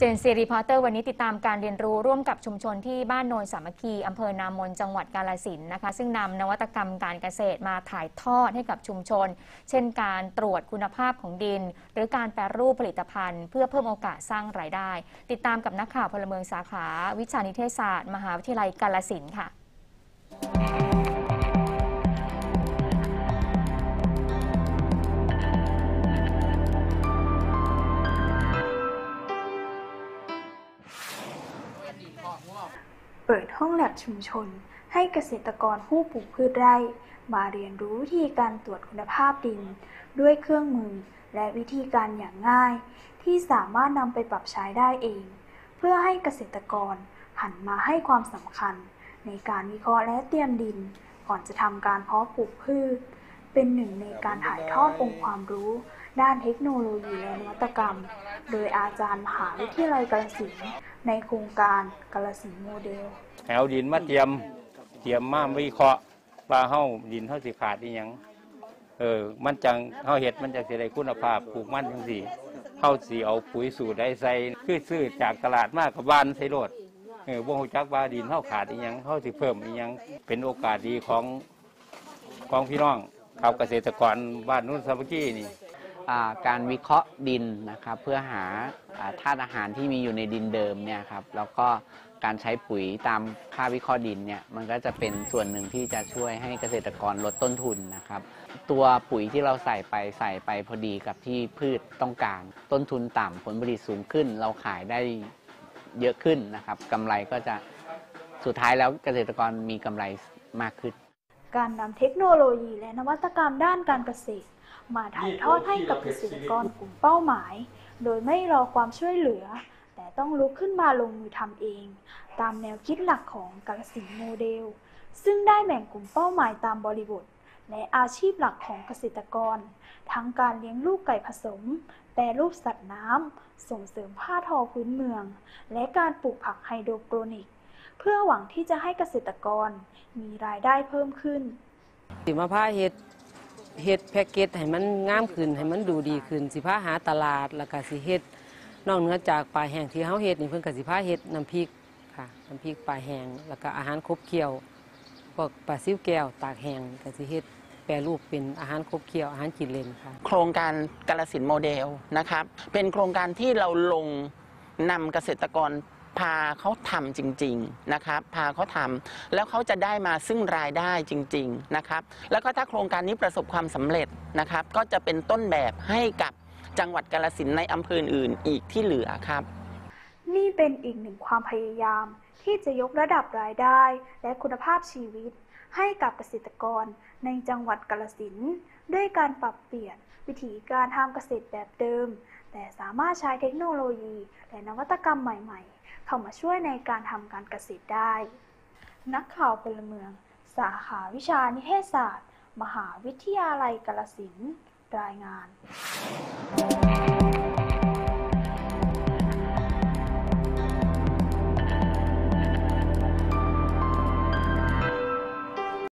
เจนซีรีพอร์เตอร์วันนี้ติดตามการเรียนรู้ร่วมกับชุมชนที่บ้านโนนสามัคคีอำเภอนามนจังหวัดกาฬสินธุ์นะคะซึ่งนำนวัตกรรมการเกษตรมาถ่ายทอดให้กับชุมชนเช่นการตรวจคุณภาพของดินหรือการแปรรูปผลิตภัณฑ์เพื่อเพิ่มโอกาสสร้างรายได้ติดตามกับนักข่าวพลเมืองสาขาวิชานิเทศศาสตร์มหาวิทยาลัยกาฬสินธุ์ค่ะเปิดห้องแลบชุมชนให้เกษตรกรผู้ปลูกพืชไร่มาเรียนรู้วิธีการตรวจคุณภาพดินด้วยเครื่องมือและวิธีการอย่างง่ายที่สามารถนำไปปรับใช้ได้เองเพื่อให้เกษตรกรหันมาให้ความสำคัญในการวิเคราะห์และเตรียมดินก่อนจะทำการเพาะปลูกพืชเป็นหนึ่งในการถ่ายทอดองค์ความรู้ด้านเทคโนโลยีและนวัตกรรมโดยอาจารย์มหาวิทยาลัยกาฬสินธุ์ในโครงการกาฬสินธุ์โมเดลเอาดินมาเตรียมมาวิเคราะห์ว่าเฮาดินเฮาสิขาดอีหยังมันจังเฮาเฮ็ดมันจังสิได้คุณภาพปลูกมันจังซี่เฮาสิเอาปุ๋ยสูตรใดใส่คือซื้อจากตลาดมากับบ้านใส่โลดบ่ฮู้จักว่าดินเฮาขาดอีหยังเฮาสิเพิ่มอีหยังเป็นโอกาสดีของพี่น้องชาวเกษตรกรบ้านโนนสามัคคีนี่การวิเคราะห์ดินนะครับเพื่อหาธาตุอาหารที่มีอยู่ในดินเดิมเนี่ยครับแล้วก็การใช้ปุ๋ยตามค่าวิเคราะห์ดินเนี่ยมันก็จะเป็นส่วนหนึ่งที่จะช่วยให้เกษตรกรลดต้นทุนนะครับตัวปุ๋ยที่เราใส่ไปพอดีกับที่พืชต้องการต้นทุนต่ำผลผลิตสูงขึ้นเราขายได้เยอะขึ้นนะครับกำไรก็จะสุดท้ายแล้วเกษตรกรมีกำไรมากขึ้นการนำเทคโนโลยีและนวัตกรรมด้านการเกษตรมาถ่ายทอดให้กับเกษตรกรกลุ่มเป้าหมายโดยไม่รอความช่วยเหลือแต่ต้องลุกขึ้นมาลงมือทำเองตามแนวคิดหลักของกาฬสินธุ์โมเดลซึ่งได้แบ่งกลุ่มเป้าหมายตามบริบทและอาชีพหลักของเกษตรกรทั้งการเลี้ยงลูกไก่ผสมแปรรูปสัตว์น้ำส่งเสริมผ้าทอพื้นเมืองและการปลูกผักไฮโดรโปรนิกเพื่อหวังที่จะให้เกษตรกรมีรายได้เพิ่มขึ้นสิมาผ้าเฮ็ดแพ็กเกจให้มันงามขึ้นให้มันดูดีขึ้นสิพาหาตลาดแล้วก็สิเฮ็ดนอกเหนือจากปลาแห้งที่เฮาเฮ็ดนี่เพิ่นก็สิพาเฮ็ดน้ำพริกค่ะน้ำพริกปลาแห้งแล้วก็อาหารครบเคี่ยวพวกปลาซิวแก้วตากแห้งก็สิเฮ็ดแปรรูปเป็นอาหารครบเคี่ยวอาหารกินเล่นค่ะโครงการกาฬสินธุ์โมเดลนะครับเป็นโครงการที่เราลงนำเกษตรกรพาเขาทำจริงๆนะครับพาเขาทำแล้วเขาจะได้มาซึ่งรายได้จริงๆนะครับแล้วก็ถ้าโครงการนี้ประสบความสำเร็จนะครับก็จะเป็นต้นแบบให้กับจังหวัดกาฬสินธุ์ในอำเภออื่นอีกที่เหลือครับนี่เป็นอีกหนึ่งความพยายามที่จะยกระดับรายได้และคุณภาพชีวิตให้กับเกษตรกรในจังหวัดกาฬสินธุ์ด้วยการปรับเปลี่ยนวิธีการทำเกษตรแบบเดิมแต่สามารถใช้เทคโนโลยีและนวัตกรรมใหม่ๆเข้ามาช่วยในการทำการเกษตรได้นักข่าวพลเมืองสาขาวิชานิเทศศาสตร์มหาวิทยาลัยกาฬสินธุ์รายงาน